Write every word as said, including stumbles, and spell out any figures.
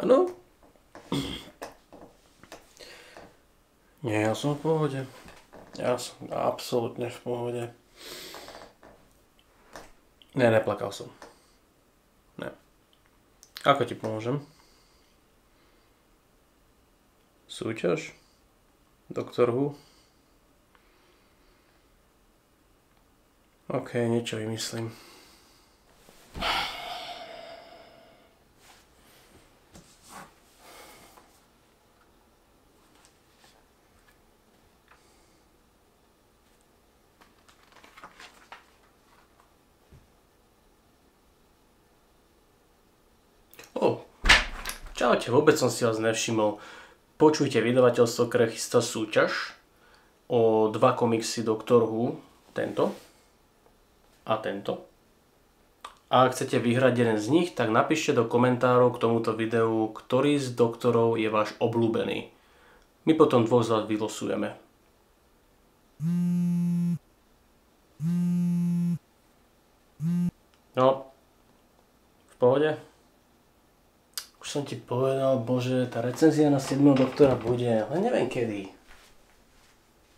No. Nie, ja som v pohode. Ja som absolútne v pohode. Ne, neplakal som. Ne. Ako ti pomôžem? Súťaž? Doktor Who? OK, niečo vymyslím. O, čaute, vôbec som si vás nevšimol. Počujte, vydavateľstvo, ktoré chystá súťaž o dva komiksy Doktor Who, tento a tento. A ak chcete vyhrať jeden z nich, tak napíšte do komentárov k tomuto videu, ktorý z doktorov je váš obľúbený. My potom dvoch z vás vylosujeme. No, v pohode? Už som ti povedal, bože, tá recenzia na siedmeho doktora bude, ale neviem kedy.